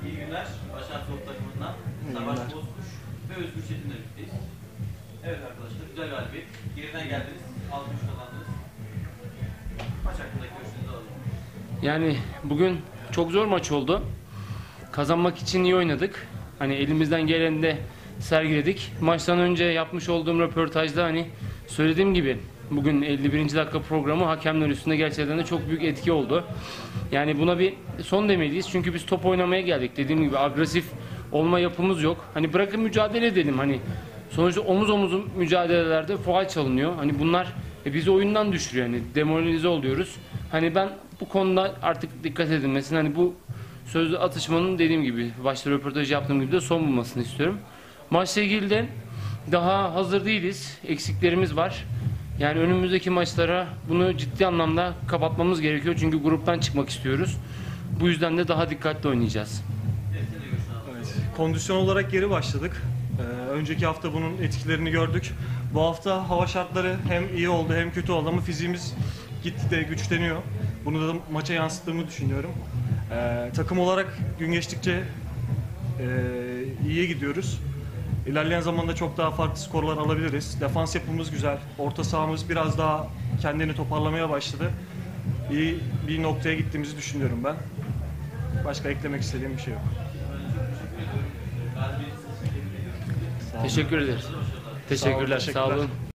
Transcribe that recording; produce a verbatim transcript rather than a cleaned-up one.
İyi günler. Başar Soğuk takımından Savaş Bozkuş ve Özgür Çetin'le birlikteyiz. Evet arkadaşlar, güzel galibiyet. Geriden geldiniz, altı üç kazandınız. Maç hakkındaki görüşünüzü alalım. Yani bugün çok zor maç oldu. Kazanmak için iyi oynadık. Hani elimizden geleni de sergiledik. Maçtan önce yapmış olduğum röportajda hani söylediğim gibi bugün elli birinci dakika programı hakemler üstünde gerçekten de çok büyük etki oldu. Yani buna bir son demeliyiz. Çünkü biz top oynamaya geldik. Dediğim gibi agresif olma yapımız yok. Hani bırakın mücadele edelim. Hani sonuçta omuz omuzun mücadelelerde faul çalınıyor. Hani bunlar e, bizi oyundan düşürüyor. Hani demoralize oluyoruz. Hani ben bu konuda artık dikkat edilmesini, hani bu sözlü atışmanın dediğim gibi başta röportaj yaptığım gibi de son bulmasını istiyorum. Maçla ilgili de daha hazır değiliz. Eksiklerimiz var. Yani önümüzdeki maçlara bunu ciddi anlamda kapatmamız gerekiyor. Çünkü gruptan çıkmak istiyoruz. Bu yüzden de daha dikkatli oynayacağız. Evet, kondisyon olarak geri başladık. Ee, önceki hafta bunun etkilerini gördük. Bu hafta hava şartları hem iyi oldu hem kötü oldu ama fiziğimiz gitgide güçleniyor. Bunu da maça yansıttığımı düşünüyorum. Ee, takım olarak gün geçtikçe e, iyiye gidiyoruz. İlerleyen zamanda çok daha farklı skorlar alabiliriz. Defans yapımız güzel. Orta sahamız biraz daha kendini toparlamaya başladı. İyi bir noktaya gittiğimizi düşünüyorum ben. Başka eklemek istediğim bir şey yok. Teşekkür ederiz. Teşekkürler. Sağ olun, teşekkürler. Sağ olun.